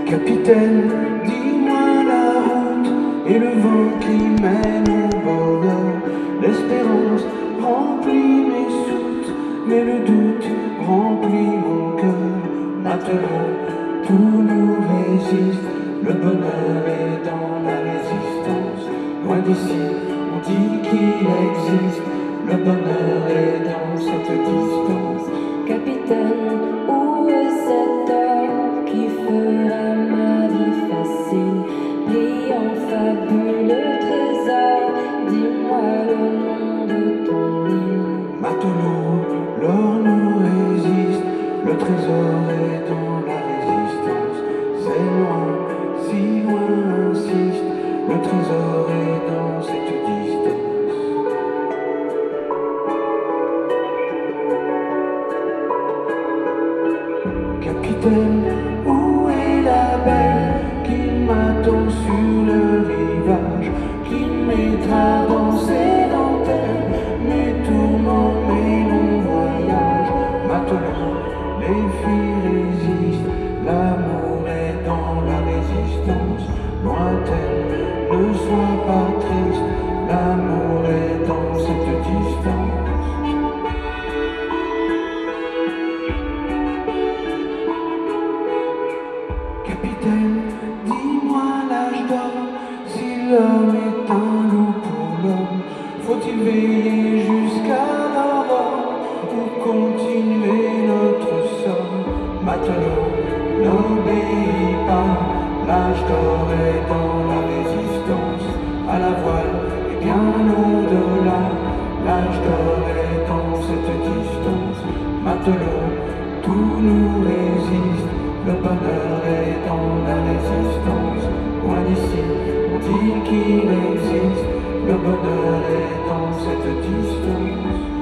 Capitaine, dis-moi la route et le vent qui mène au bonheur. L'espérance remplit mes soutes, mais le doute remplit mon cœur. Maintenant, tout nous résiste, le bonheur est dans la résistance. Loin d'ici, on dit qu'il existe, le bonheur est dans cette distance. Capitaine, où est cet or qui fera ma vie facile? Brillant, fabuleux trésor, dis-moi le nom de ton île. Matelot, l'or nous résiste, le trésor est dans la résistance. C'est loin, si loin insiste, le trésor est dans cette distance. Capitaine, où est la belle qui m'attend sur le rivage, qui mettra dans ses dentelles mes tourments, mes longs voyages? Maintenant, les filles résistent, l'amour est dans la résistance. Lointaine, ne sois pas triste, l'amour est dans cette distance. Capitaine, dis-moi l'âge d'or, si l'homme est un loup pour l'homme, faut-il veiller jusqu'à l'aurore ou continuer notre somme? Matelot, n'obéis pas, l'âge d'or est dans la résistance. À la voile et bien au-delà, l'âge d'or est dans cette distance. Matelot, tout nous résiste, le bonheur est dans la résistance. Loin d'ici, on dit qu'il existe, le bonheur est dans cette distance.